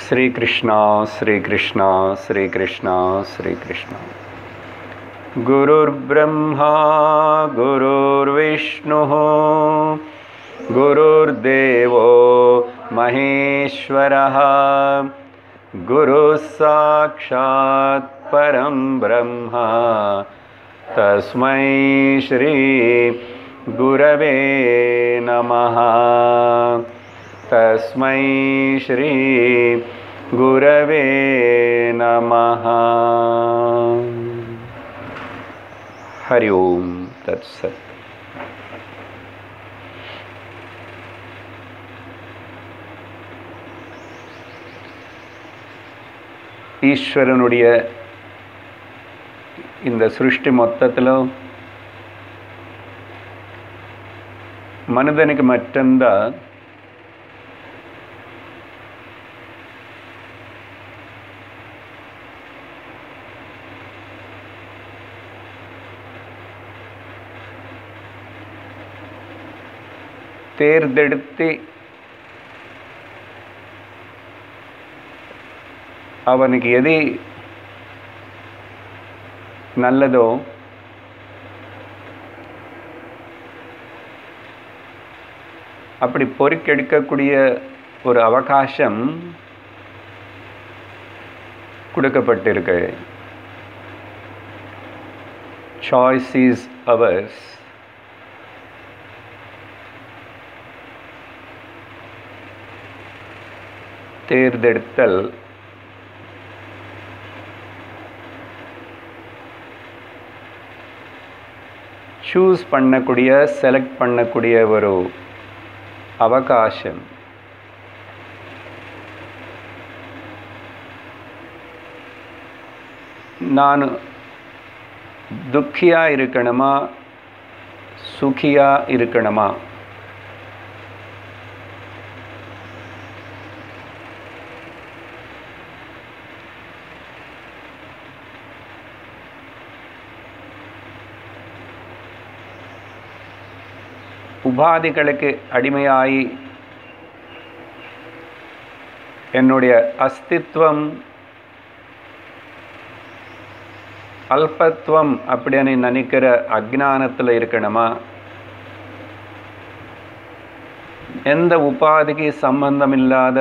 Sri Krishna, Sri Krishna, Sri Krishna, Sri Krishna. Gurur Brahma, Gurur Vishnu, Gurur Devo Maheshwaraha, Guru Sakshat Param Brahma, Tasmai Shri Gurave Namaha. Tasmai Shri Gurave Namaha. Hari Om Tat Sat. ஈஸ்வரனுடைய இந்த சிருஷ்டி மொத்தத்திலும் மனிதனுக்கு மட்டும்தான் தேர்ந்தெடுத்து அவனுக்கு எது நல்லதோ அப்படி பொறுக்கெடுக்கக்கூடிய ஒரு அவகாசம் கொடுக்கப்பட்டிருக்கு. Choice is ours. தேர்ந்தெடுத்தல் சூஸ் பண்ணக்கூடிய செலக்ட் பண்ணக்கூடிய ஒரு அவகாசம். நான் துக்கியா இருக்கணுமா சுகியா இருக்கணுமா? உபாதிகளுக்கு அடிமையாகி என்னுடைய அஸ்தித்வம் அல்பத்துவம் அப்படின்னு நினைக்கிற அஜ்ஞானத்தில் இருக்கணுமா? எந்த உபாதிக்கு சம்பந்தம் இல்லாத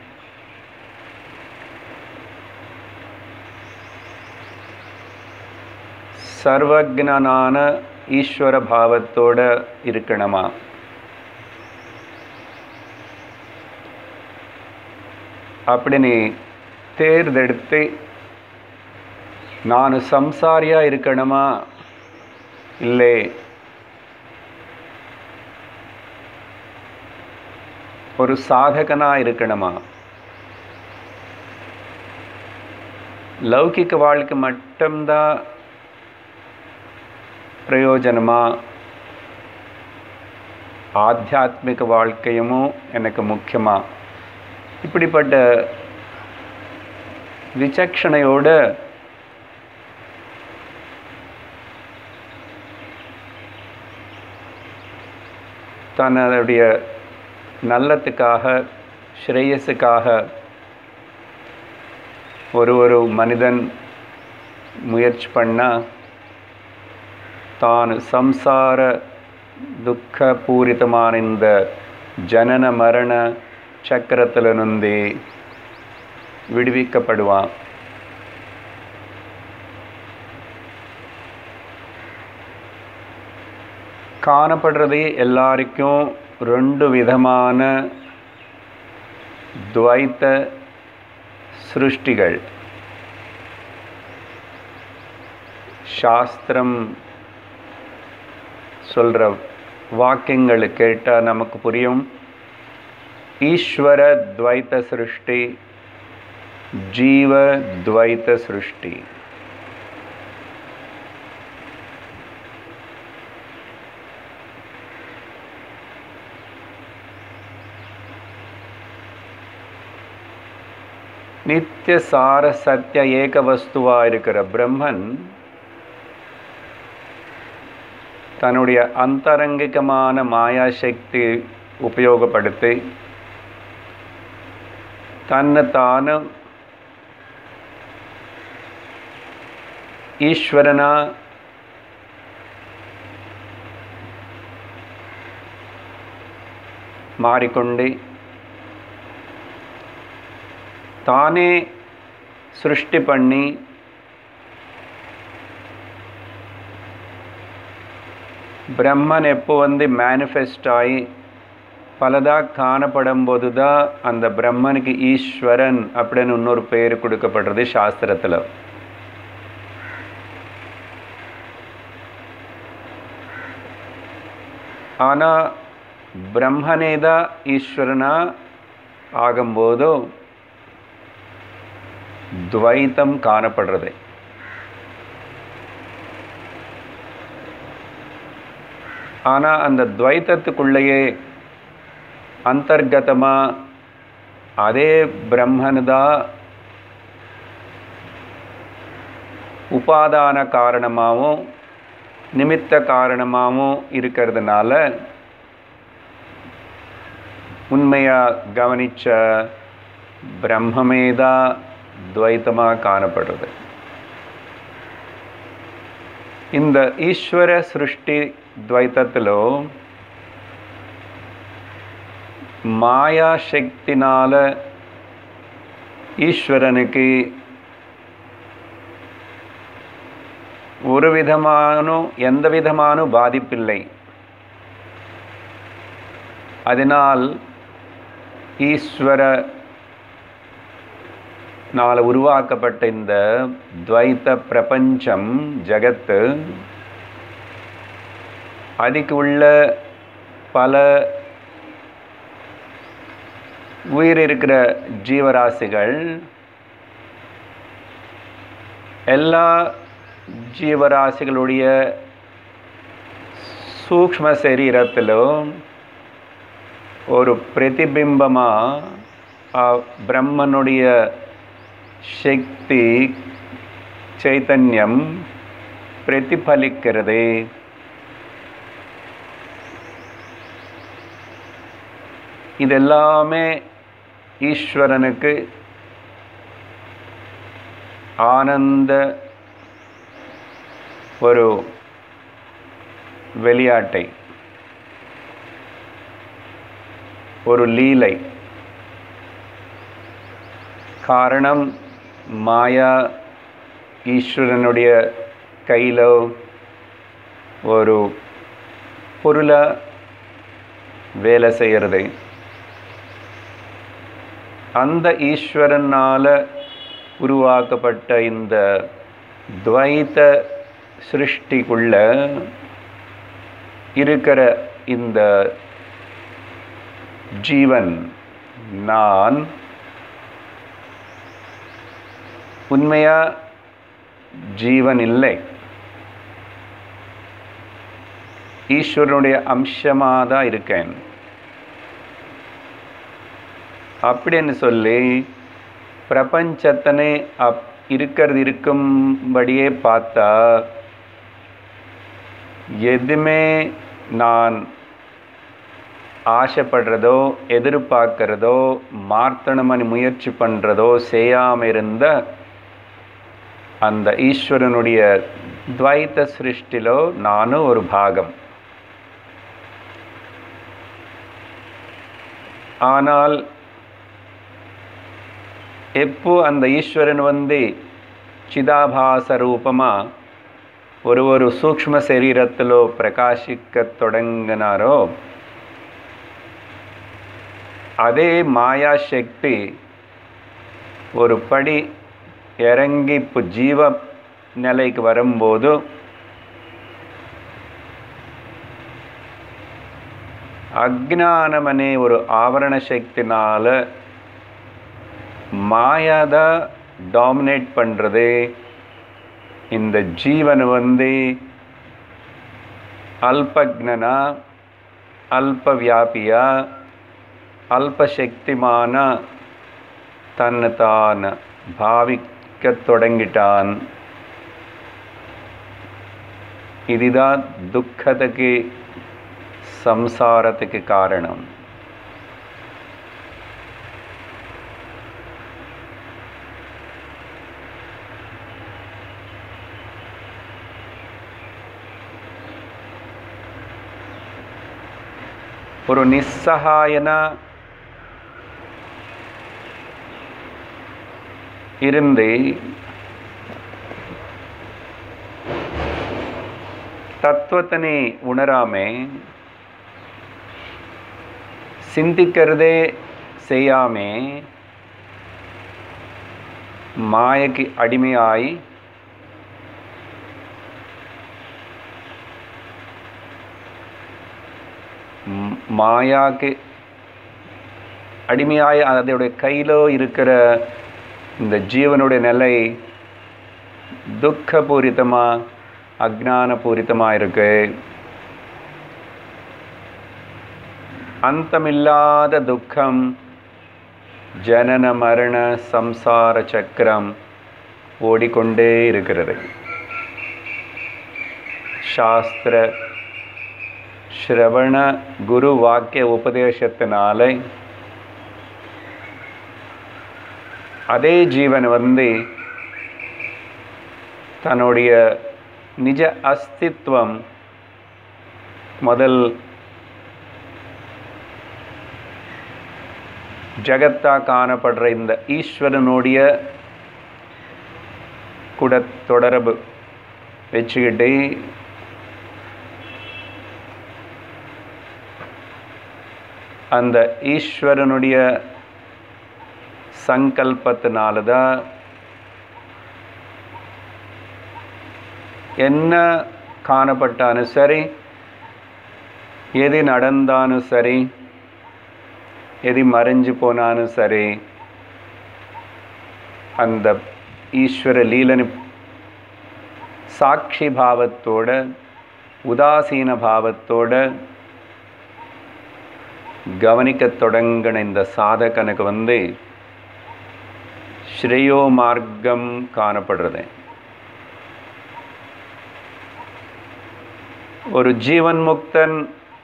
சர்வஜ்ஞனான ஈஸ்வர பாவத்தோட இருக்கணுமா? அப்படின்னு தேர்ந்தெடுத்து நான் சம்சாரியா இருக்கணுமா இல்லை ஒரு சாதகனா இருக்கணுமா? லௌகிக வாழ்க்கை மட்டும்தான் பிரயோஜனமா ஆத்தியாத்மிக வாழ்க்கையும் எனக்கு முக்கியமா? இப்படிப்பட்ட விசக்ஷணையோடு தன்னுடைய நல்லத்துக்காக ஸ்ரேயஸுக்காக ஒரு மனிதன் முயற்சி பண்ணால் தான் சம்சார துக்க பூரிதமான இந்த ஜனன மரண சக்கரத்திலிருந்து விடுவிக்கப்படுவான். காணப்படுறது எல்லாருக்கும் ரெண்டு விதமான துவைத்த சிருஷ்டிகள். சாஸ்திரம் சொல்கிற வாக்கியங்கள் கேட்டால் நமக்கு புரியும். ஈஸ்வர துவைத்த சிருஷ்டி, ஜீவ துவைத்த சிருஷ்டி. நித்திய சார சத்திய ஏக வஸ்துவாக இருக்கிற பிரம்மன் தன்னுடைய அந்தரங்கிகமான மாயாசக்தி உபயோகப்படுத்தி தன்னை தானு ஈஸ்வரனா மாறிக்கொண்டு தானே சிருஷ்டி பண்ணி பிரம்மன் எப்போ மேனிஃபெஸ்ட் ஆகி பலதாக காணப்படும் போது தான் அந்த பிரம்மனுக்கு ஈஸ்வரன் அப்படின்னு இன்னொரு பேர் கொடுக்கப்படுறது சாஸ்திரத்தில். ஆனால் பிரம்மனே தான் ஈஸ்வரனா ஆகும்போது துவைத்தம் காணப்படுறது. ஆனால் அந்த துவைத்தத்துக்குள்ளேயே அந்தர்கதமாக அதே பிரம்மன் தான் உபாதான காரணமாகவும் நிமித்த காரணமாகவும் இருக்கிறதுனால உண்மையாக கவனித்த பிரம்மமே தான் துவைத்தமாக காணப்படுறது. இந்த ஈஸ்வர சிருஷ்டி துவைத்தத்திலோ மாயா சக்தினால ஈஸ்வரனுக்கு ஒரு விதமான எந்த விதமான பாதிப்பில்லை. அதனால் ஈஸ்வரனால் உருவாக்கப்பட்ட இந்த துவைத்த பிரபஞ்சம் ஜகத்து அதுக்கு உள்ள பல உயிர் இருக்கிற ஜீவராசிகள் எல்லா ஜீவராசிகளுடைய சூக்ஷ்ம சரீரத்திலும் ஒரு பிரதிபிம்பமாக பிரம்மனுடைய சக்தி சைத்தன்யம் பிரதிபலிக்கிறது. இதெல்லாமே ஈஸ்வரனுக்கு ஆனந்த ஒரு விளையாட்டை, ஒரு லீலை. காரணம் மாயா ஈஸ்வரனுடைய கையில் ஒரு பொருளை வேலை செய்கிறது. அந்த ஈஸ்வரனால் உருவாக்கப்பட்ட இந்த துவைத்த சிருஷ்டிக்குள்ள இருக்கிற இந்த ஜீவன் நான் உண்மையா ஜீவன் இல்லை, ஈஸ்வரனுடைய அம்சமாக தான் இருக்கேன் அப்படின்னு சொல்லி பிரபஞ்சத்தனை இருக்கும்படியே பார்த்தா எதுவுமே நான் ஆசைப்படுறதோ எதிர்பார்க்கிறதோ மாற்றணும்னு முயற்சி பண்ணுறதோ செய்யாமல் இருந்த அந்த ஈஸ்வரனுடைய துவைத்த சிருஷ்டிலோ நானும் ஒரு பாகம். ஆனால் எப்போ அந்த ஈஸ்வரன் சிதாபாச ரூபமாக ஒரு சூக்ஷ்ம சரீரத்திலோ பிரகாசிக்க தொடங்கினாரோ அதே மாயா சக்தி ஒரு படி இறங்கி இப்போ ஜீவ நிலைக்கு வரும்போது அஜ்ஞானமனே ஒரு ஆவரண சக்தினால் மாயாதை டாமினேட் பண்ணுறது. இந்த ஜீவன் அல்பக்ஞனா அல்பவியாபியா அல்பசக்திமான தன்னை தான் பாவிக்க தொடங்கிட்டான். இதுதான் துக்கத்துக்கு சம்சாரத்துக்கு காரணம். ஒரு நிஸ்ஸகாயனா இருந்து தத்துவத்தினை உணராமே சிந்திக்கிறதே செய்யாமே மாயைக்கு அடிமையாய் மாயாக்கு அடிமையாய் அதோடைய கையிலோ இருக்கிற இந்த ஜீவனுடைய நிலை துக்கபூரிதமாக அஜ்ஞானபூரிதமாக இருக்கு. அந்தமில்லாத துக்கம், ஜனன மரண சம்சார சக்கரம் ஓடிக்கொண்டே இருக்கிறது. சாஸ்திர ஸ்ரவண குரு வாக்கிய உபதேசத்தினால அதே ஜீவன் தன்னுடைய நிஜ அஸ்தித்வம் முதல் ஜகத்தா காணப்படுற இந்த ஈஸ்வரனுடைய கூட தொடர்பு வச்சுக்கிட்டு அந்த ஈஸ்வரனுடைய சங்கல்பத்தினால தான் என்ன காணப்பட்டாலும் சரி, எது நடந்தாலும் சரி, எது மறைஞ்சு போனாலும் சரி, அந்த ஈஸ்வர லீலனு சாட்சி பாவத்தோட உதாசீன பாவத்தோட கவனிக்க தொடங்கின இந்த சாதகனுக்கு ஸ்ரேயோ மார்க்கம் காணப்படுறது. ஒரு ஜீவன் முக்தன்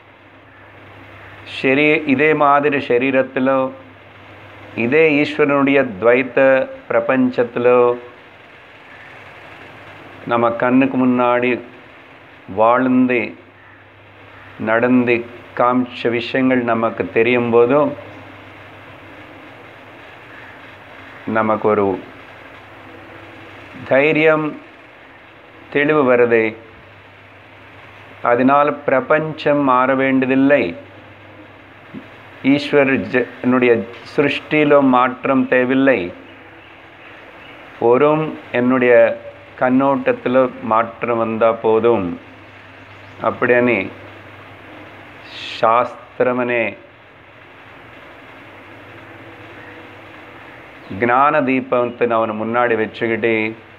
இதே மாதிரி சரீரத்திலோ இதே ஈஸ்வரனுடைய துவைத்த பிரபஞ்சத்திலோ நம்ம கண்ணுக்கு முன்னாடி வாழ்ந்து நடந்து காமிச்ச விஷயங்கள் நமக்கு தெரியும் போதும் நமக்கு ஒரு தைரியம் தெளிவு வருது. அதனால் பிரபஞ்சம் மாற வேண்டியதில்லை, ஈஸ்வரனுடைய சிருஷ்டியிலோ மாற்றம் தேவையில்லை, ஒரும் என்னுடைய கண்ணோட்டத்தில் மாற்றம் வந்தால் போதும் அப்படின்னு சாஸ்திரமனே ஞான தீபத்தை அவனை முன்னாடி வச்சுக்கிட்டு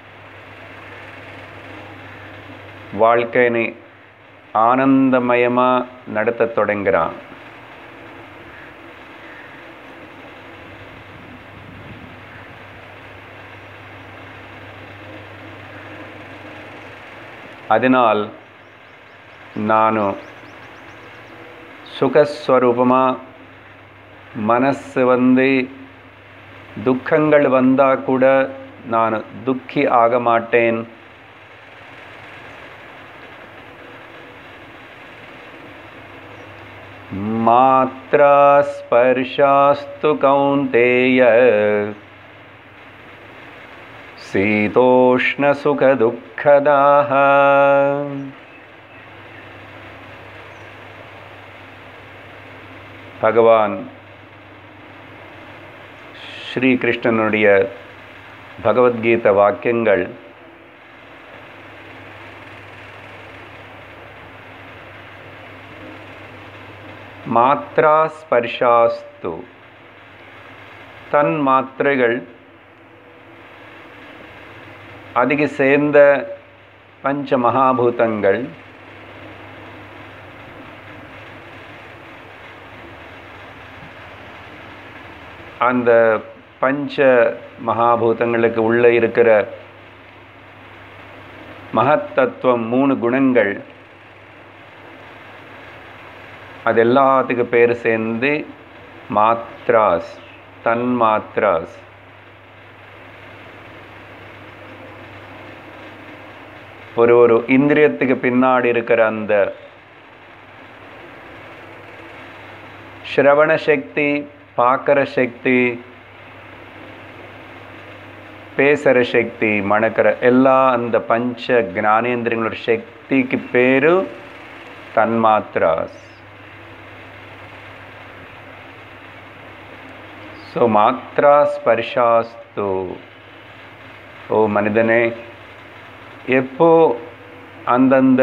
வாழ்க்கையை ஆனந்தமயமாக நடத்த தொடங்குகிறான். அதனால் நான் சுகஸ்வரூபமாக மனசு துக்கங்கள் வந்தால் கூட நான் துக்கி ஆக மாட்டேன். மாத்ரா ஸ்பர்ஷாஸ்து கௌந்தேய சீதோஷ்ண சுக துக்கதாஹ. பகவான் ஸ்ரீகிருஷ்ணனுடைய பகவத்கீதை வாக்கியங்கள் மாத்ரா ஸ்பர்ஷாஸ்து, தன் மாத்திரைகள் அதிக சேர்ந்த பஞ்ச மகாபூதங்கள் அந்த பஞ்ச மகாபூதங்களுக்கு உள்ளே இருக்கிற மகத்தத்துவம் 3 குணங்கள் அது எல்லாத்துக்கு பேர் சேர்ந்து மாத்ராஸ், தன் மாத்ராஸ். ஒரு இந்திரியத்துக்கு பின்னாடி இருக்கிற அந்த ஸ்ரவண சக்தி, பார்க்குற சக்தி, பேசுகிற சக்தி, மணக்கிற எல்லா அந்த பஞ்ச ஞானேந்திரியங்களோட சக்திக்கு பேரு தன்மாத்ராஸ். ஸோ மாத்ரா ஸ்பர்ஷாஸ்து. ஓ மனிதனே, எப்போ அந்தந்த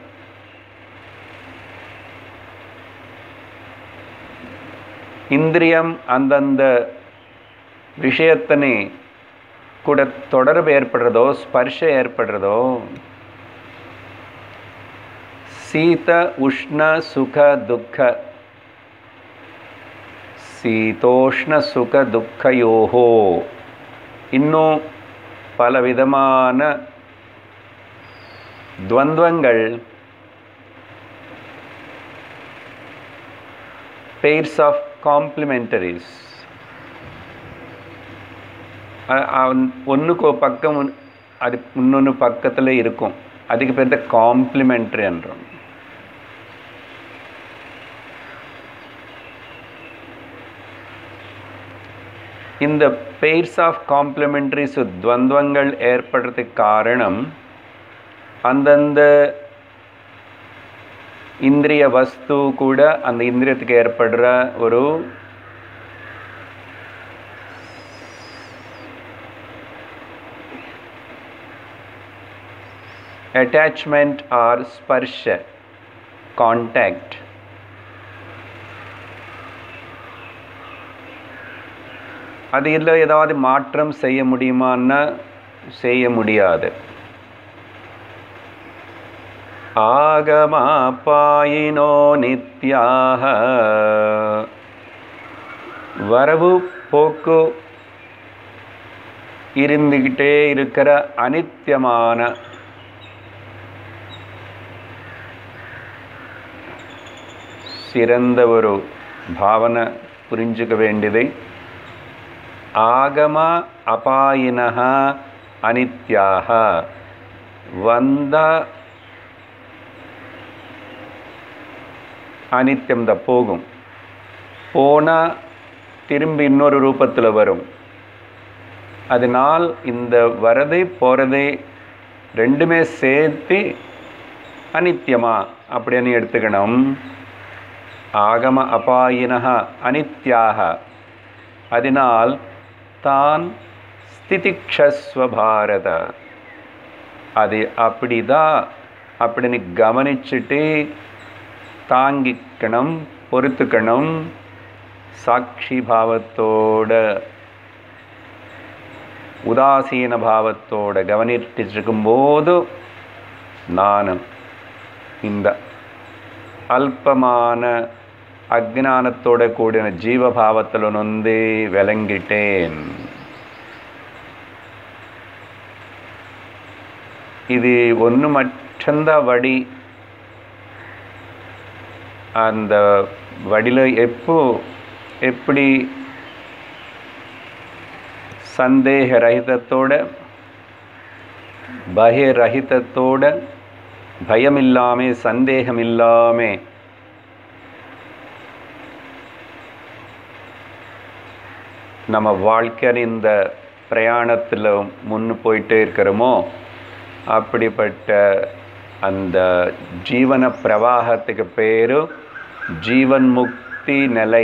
இந்திரியம் அந்தந்த விஷயத்தினை கூட தொடர்பு ஏற்படுறதோ, ஸ்பர்ஷம் ஏற்படுறதோ, சீத உஷ்ண சுக துக்க, சீதோஷ்ண சுக துக்கயோஹோ, இன்னும் பலவிதமான துவந்தங்கள், pairs of complementaries, ஒன்றுக்கு பக்கம் அது இன்னொன்று பக்கத்தில் இருக்கும், அதுக்கு பேர் தான் காம்ப்ளிமெண்ட்ரி என்றோம். இந்த pairs of complementaries துவந்தங்கள் ஏற்படுறதுக்கு காரணம் அந்தந்த இந்திரிய வஸ்து கூட அந்த இந்திரியத்துக்கு ஏற்படுற ஒரு attachment or sparsha, contact. அது இல்லை ஏதாவது மாற்றம் செய்ய முடியுமான்னா செய்ய முடியாது. ஆகமாபாயினோ நித்யாக, வரவு போக்கு இருந்துகிட்டே இருக்கிற அனித்தியமான சிறந்த ஒரு பாவனை புரிஞ்சுக்க வேண்டியதை, ஆகம அபாயினஹ அனித்யாக, வந்த அனித்தியம் தான், போகும், போனால் திரும்பி இன்னொரு ரூபத்தில் வரும். அதனால் இந்த வரதை போகிறதை ரெண்டுமே சேர்த்து அனித்தியமா அப்படின்னு எடுத்துக்கணும். ஆகம அபாயினஹ அனித்யாக, அதனால் தான் ஸ்திதிக்ஷஸ்வ பாரத, அது அப்படிதான் அப்படின்னு கவனிச்சுட்டு தாங்கிக்கணும், பொறுத்துக்கணும். சாட்சி பாவத்தோட, உதாசீன பாவத்தோட கவனிட்டு இருக்கும்போது நானும் இந்த அல்பமான அஜ்ஞானத்தோட கூடின ஜீவபாவத்தில் நொந்து விளங்கிட்டேன். இது ஒன்று மற்றந்த வடி. அந்த வடியில் எப்படி சந்தேக ரஹிதத்தோட, பயரஹிதத்தோட, பயம் இல்லாமல், சந்தேகம் இல்லாமல் நம்ம வாழ்க்கையில் இந்த பிரயாணத்தில் முன்னு போயிட்டே இருக்கிறோமோ, அப்படிப்பட்ட அந்த ஜீவன பிரவாகத்துக்கு பேர் ஜீவன் முக்தி நிலை.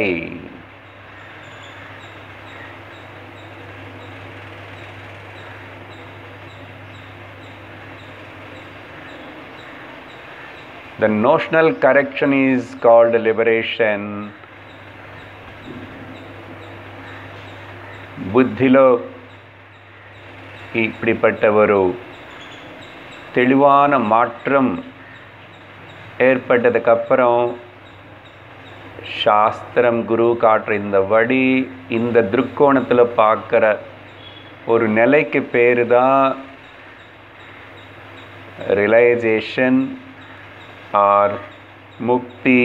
The notional correction is called liberation. புத்திலோ இப்படிப்பட்ட ஒரு தெளிவான மாற்றம் ஏற்பட்டதுக்கப்புறம் சாஸ்திரம் குரு காட்டுற இந்த வடி, இந்த திருக்கோணத்தில் பார்க்குற ஒரு நிலைக்கு பேர் தான் ரியலைசேஷன் ஆர் முக்தி,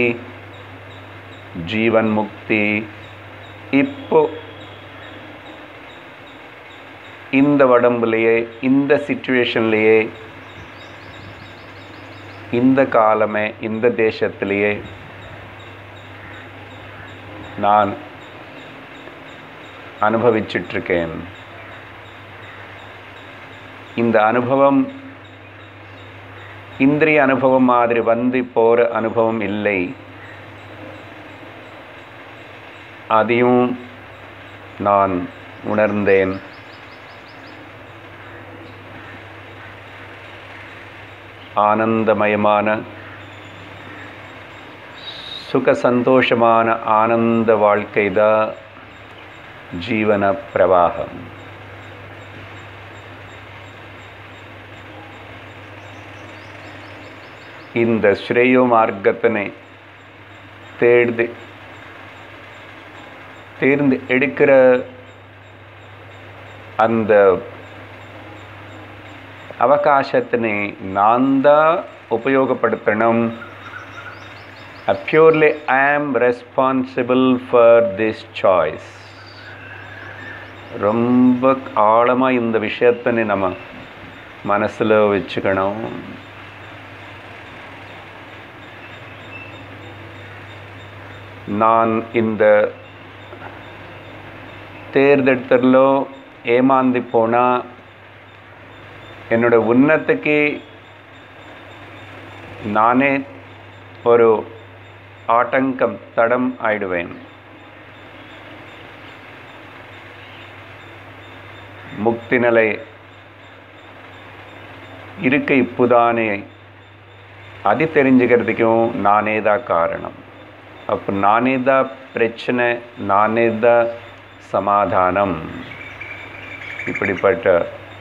ஜீவன் முக்தி. இப்போ இந்த உடம்புலையே, இந்த சிச்சுவேஷன்லேயே, இந்த காலமே, இந்த தேசத்திலேயே நான் அனுபவிச்சிட்ருக்கேன். இந்த அனுபவம் இந்திரிய அனுபவம் மாதிரி வந்து போகிற அனுபவம் இல்லை. அதையும் நான் உணர்ந்தேன். ஆனந்தமயமான சுக சந்தோஷமான ஆனந்த வாழ்க்கை தான் ஜீவன பிரவாகம். இந்த ஸ்ரேயோ மார்க்கத்தினை தேர்ந்து எடுக்கிற அந்த அவகாசத்தினை நான் தான் உபயோகப்படுத்தணும். Purely I am responsible for this choice. ரொம்ப ஆழமாக இந்த விஷயத்தினை நம்ம மனசில் வச்சுக்கணும். நான் இந்த தேர்ந்தெடுத்ததிலோ ஏமாந்து போனால் என்னோட உன்னத்துக்கு நானே ஒரு ஆட்டங்கம் தடம் ஆயிடுவேன். முக்தி நிலை இருக்க இப்போதானே அது தெரிஞ்சுக்கிறதுக்கும் நானே தான் காரணம். அப்போ நானே தான் பிரச்சனை, நானே தான் சமாதானம். இப்படிப்பட்ட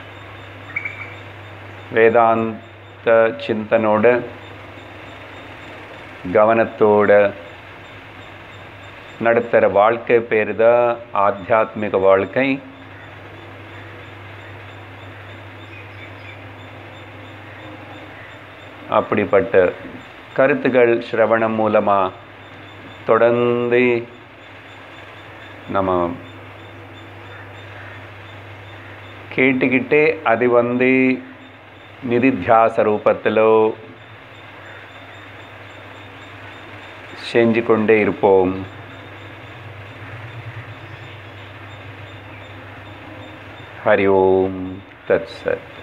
வேதாந்த சிந்தனோட கவனத்தோட நடத்துகிற வாழ்க்கை பேர் தான் ஆத்தியாத்மிக வாழ்க்கை. அப்படிப்பட்ட கருத்துக்கள் சிரவணம் மூலமாக தொடர்ந்து நம்ம கேட்டுக்கிட்டே அது நிதித்தியாச ரூபத்தில் செஞ்சு கொண்டே இருப்போம். ஹரி ஓம் தத் சத்.